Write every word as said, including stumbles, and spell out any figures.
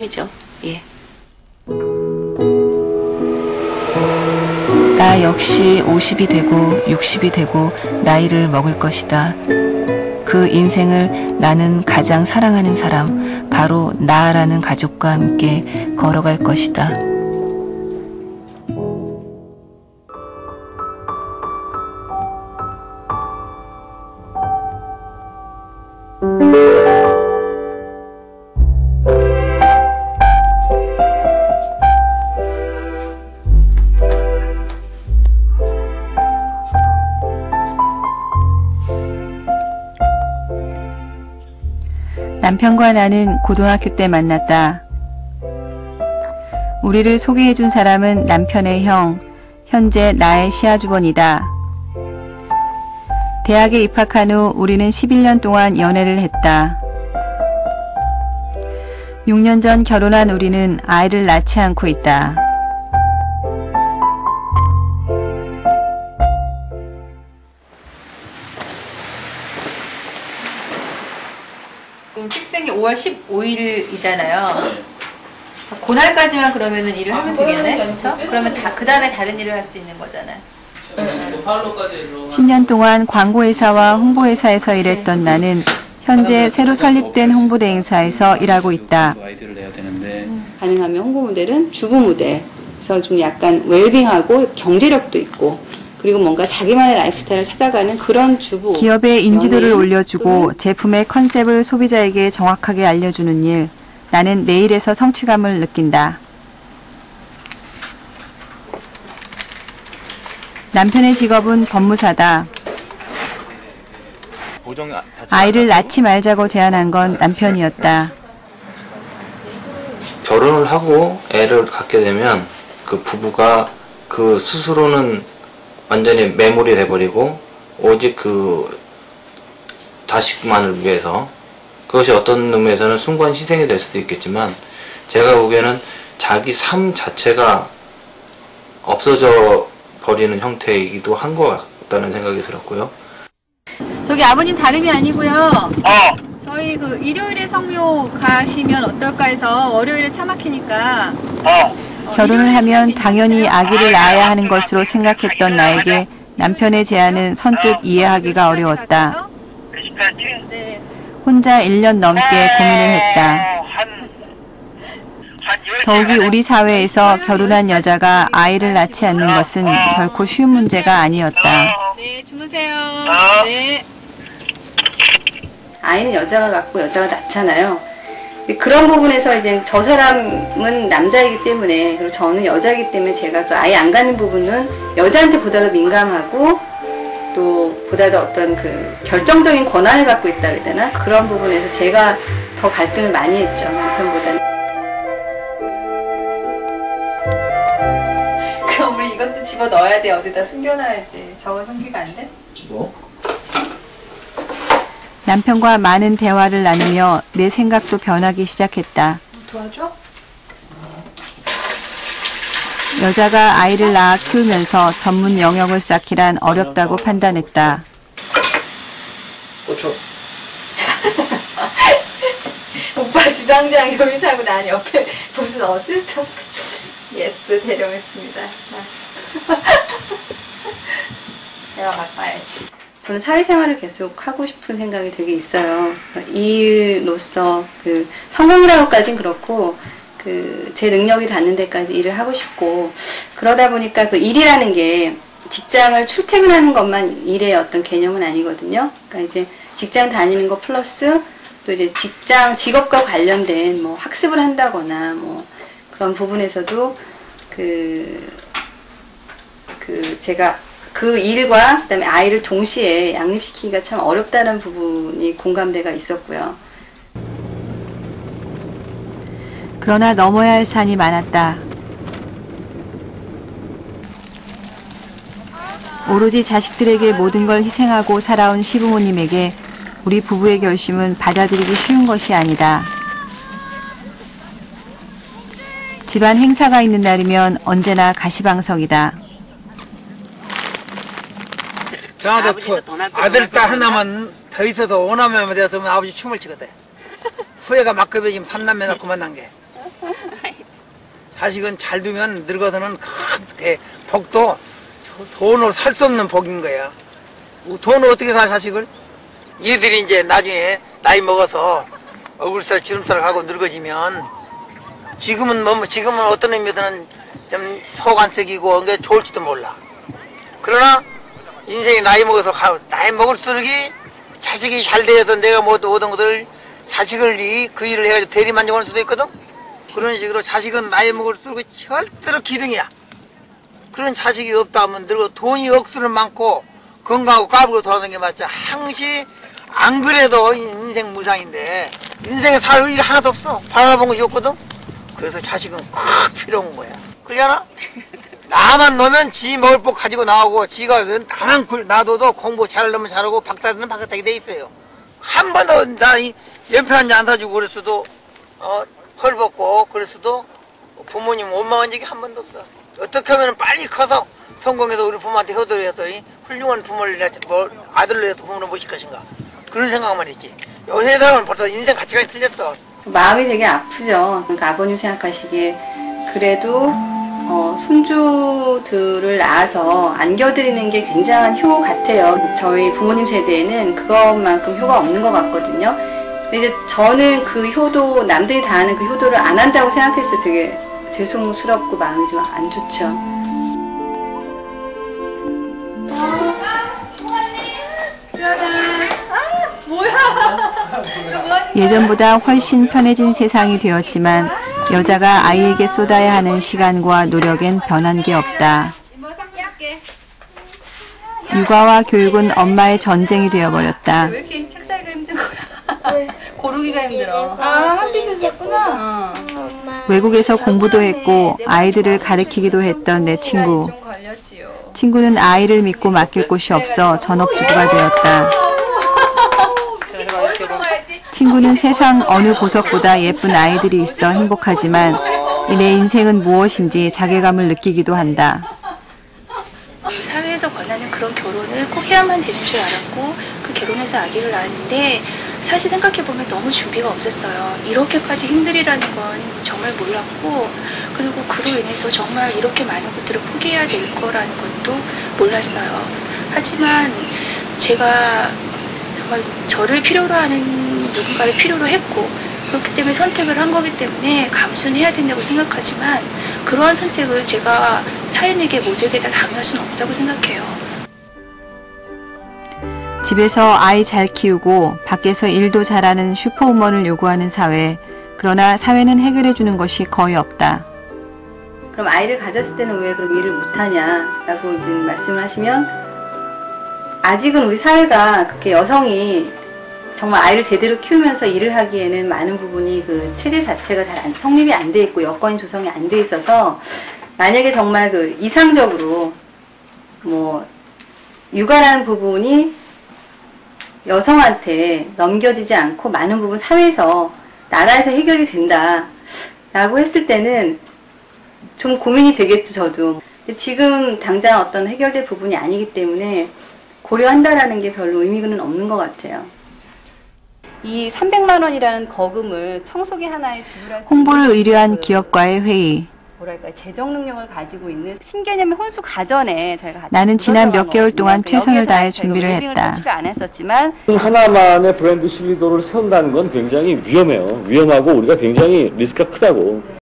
이죠. 예. 나 역시 오십이 되고 육십이 되고 나이를 먹을 것이다. 그 인생을 나는 가장 사랑하는 사람, 바로 나라는 가족과 함께 걸어갈 것이다. 남편과 나는 고등학교 때 만났다. 우리를 소개해준 사람은 남편의 형, 현재 나의 시아주번이다. 대학에 입학한 후 우리는 십일 년 동안 연애를 했다. 육 년 전 결혼한 우리는 아이를 낳지 않고 있다. 지금 픽스된 게 오월 십오일이잖아요. 네. 그날까지만 그러면은 일을 아, 하면 되겠네, 그렇죠? 그러면 다 그 다음에 다른 일을 할 수 있는 거잖아요. 네. 십 년 동안 광고회사와 홍보회사에서 그치. 일했던 나는 현재 새로 설립된 홍보대 행사에서 일하고 있다. 음. 가능하면 홍보 모델은 주부 모델, 그래서 좀 약간 웰빙하고 경제력도 있고. 그리고 뭔가 자기만의 라이프스타일을 찾아가는 그런 주부. 기업의 인지도를 올려주고 제품의 컨셉을 소비자에게 정확하게 알려주는 일. 나는 내 일에서 성취감을 느낀다. 남편의 직업은 법무사다. 아이를 낳지 말자고 제안한 건 남편이었다. 결혼을 하고 애를 갖게 되면 그 부부가 그 스스로는 완전히 매몰이 돼버리고 오직 그 자식만을 위해서, 그것이 어떤 의미에서는 순간 희생이 될 수도 있겠지만 제가 보기에는 자기 삶 자체가 없어져 버리는 형태이기도 한 것 같다는 생각이 들었고요. 저기 아버님 다름이 아니고요. 어. 저희 그 일요일에 성묘 가시면 어떨까 해서 월요일에 차 막히니까. 어. 결혼을 하면 당연히 아기를 낳아야 하는 것으로 생각했던 나에게 남편의 제안은 선뜻 이해하기가 어려웠다. 혼자 일 년 넘게 고민을 했다. 더욱이 우리 사회에서 결혼한 여자가 아이를 낳지 않는 것은 결코 쉬운 문제가 아니었다. 네, 주무세요. 네. 아이는 여자가 갖고 여자가 낳잖아요. 그런 부분에서 이제 저 사람은 남자이기 때문에, 그리고 저는 여자이기 때문에 제가 그 아예 안 갖는 부분은 여자한테 보다 더 민감하고 또 보다 더 어떤 그 결정적인 권한을 갖고 있다 그래야 되나? 그런 부분에서 제가 더 갈등을 많이 했죠, 남편보다는. 그럼 우리 이것도 집어 넣어야 돼. 어디다 숨겨놔야지. 저건 흉기가 안 돼? 뭐? 남편과 많은 대화를 나누며 내 생각도 변하기 시작했다. 도와줘? 여자가 아이를 낳아 키우면서 전문 영역을 쌓기란 어렵다고 판단했다. 고추. 오빠 주방장 요리사고 난 옆에 무슨 어시스턴트. 예스, 대령했습니다. 내가 바꿔야지. 저는 사회생활을 계속 하고 싶은 생각이 되게 있어요. 일로서 그 성공이라고까지는 그렇고 그 제 능력이 닿는 데까지 일을 하고 싶고, 그러다 보니까 그 일이라는 게 직장을 출퇴근하는 것만 일의 어떤 개념은 아니거든요. 그러니까 이제 직장 다니는 거 플러스 또 이제 직장 직업과 관련된 뭐 학습을 한다거나 뭐 그런 부분에서도 그, 그 제가 그 일과 그다음에 아이를 동시에 양립시키기가 참 어렵다는 부분이 공감대가 있었고요. 그러나 넘어야 할 산이 많았다. 오로지 자식들에게 모든 걸 희생하고 살아온 시부모님에게 우리 부부의 결심은 받아들이기 쉬운 것이 아니다. 집안 행사가 있는 날이면 언제나 가시방석이다. 저한테 아들, 딸 하나만 더 있어서 오남매만 되었으면 아버지 춤을 추거든. 후회가 막급해지면 삼남매 낳고 만난 게. 자식은 잘 두면 늙어서는 큰 대, 복도 돈으로 살 수 없는 복인 거야. 돈을 어떻게 사 자식을? 얘들이 이제 나중에 나이 먹어서 얼굴살 주름살 하고 늙어지면 지금은 뭐 지금은 어떤 의미에서는 좀 속 안 썩이고 그게 좋을지도 몰라. 그러나 인생이 나이 먹어서 가, 나이 먹을수록 자식이 잘 돼서 내가 뭐 얻은 것들 자식을 이, 그 일을 해가지고 대리만족할 수도 있거든. 그런 식으로 자식은 나이 먹을수록 절대로 기둥이야. 그런 자식이 없다 하면 늙어 돈이 억수로 많고 건강하고 까불고 돌아다니는 게 맞죠. 항시 안 그래도 인생 무상인데 인생에 살 의의가 하나도 없어. 바라본 것이 없거든. 그래서 자식은 꼭 필요한 거야. 그러잖아? 나만 놓으면 지 먹을 복 가지고 나오고 지가 나만 놔둬도 공부 잘하려면 잘하고 박다리는 박다하게 돼 있어요. 한 번도 나 연필 한 장 안 사주고 그랬어도 어, 헐벗고 그랬어도 부모님 원망한 적이 한 번도 없어. 어떻게 하면 빨리 커서 성공해서 우리 부모한테 효도해서 이 훌륭한 부모를 뭐 아들로 해서 부모를 모실 것인가 그런 생각만 했지. 요새 사람은 벌써 인생 가치관이 틀렸어. 마음이 되게 아프죠. 그러니까 아버님 생각하시기에 그래도 어, 손주들을 낳아서 안겨드리는 게 굉장한 효 같아요. 저희 부모님 세대에는 그것만큼 효가 없는 것 같거든요. 근데 이제 저는 그 효도, 남들이 다 하는 그 효도를 안 한다고 생각했을 때 되게 죄송스럽고 마음이 좀 안 좋죠. 예전보다 훨씬 편해진 세상이 되었지만 여자가 아이에게 쏟아야 하는 시간과 노력엔 변한 게 없다. 육아와 교육은 엄마의 전쟁이 되어버렸다. 왜 이렇게 책 사기가 힘든 거야? 고르기가 힘들어. 아, 한 빛을 줬구나. 어. 외국에서 공부도 했고 아이들을 가르치기도 했던 내 친구. 좀 걸렸지요. 친구는 아이를 믿고 맡길 곳이 없어 전업주부가 되었다. 친구는 세상 어느 보석보다 예쁜 아이들이 있어 행복하지만 내 인생은 무엇인지 자괴감을 느끼기도 한다. 사회에서 권하는 그런 결혼을 꼭 해야만 되는 줄 알았고 그 결혼해서 아기를 낳았는데 사실 생각해보면 너무 준비가 없었어요. 이렇게까지 힘들이라는 건 정말 몰랐고 그리고 그로 인해서 정말 이렇게 많은 것들을 포기해야 될 거라는 것도 몰랐어요. 하지만 제가 정말 저를 필요로 하는 누군가를 필요로 했고 그렇기 때문에 선택을 한 거기 때문에 감수는 해야 된다고 생각하지만 그러한 선택을 제가 타인에게 모두에게 다 강요할 수는 없다고 생각해요. 집에서 아이 잘 키우고 밖에서 일도 잘하는 슈퍼우먼을 요구하는 사회. 그러나 사회는 해결해주는 것이 거의 없다. 그럼 아이를 가졌을 때는 왜 그럼 일을 못하냐라고 이제 말씀을 하시면 아직은 우리 사회가 그렇게 여성이 정말 아이를 제대로 키우면서 일을 하기에는 많은 부분이 그 체제 자체가 잘 안, 성립이 안 돼 있고 여건이 조성이 안 돼 있어서 만약에 정말 그 이상적으로 뭐 육아라는 부분이 여성한테 넘겨지지 않고 많은 부분 사회에서 나라에서 해결이 된다라고 했을 때는 좀 고민이 되겠죠, 저도. 근데 지금 당장 어떤 해결될 부분이 아니기 때문에 고려한다라는 게 별로 의미는 없는 것 같아요. 이 삼백만 원이라는 거금을 청소기 하나에 지불할 수 홍보를 의뢰한 기업과의 회의. 뭐랄까 재정 능력을 가지고 있는 신개념의 혼수 가전에 저희가 같이 나는 지난 몇 개월 동안 여기에서 최선을 다해 저희가 준비를 웨빙을 했다. 탈출을 안 했었지만 하나만의 브랜드 신뢰도를 세운다는 건 굉장히 위험해요. 위험하고 우리가 굉장히 리스크가 크다고.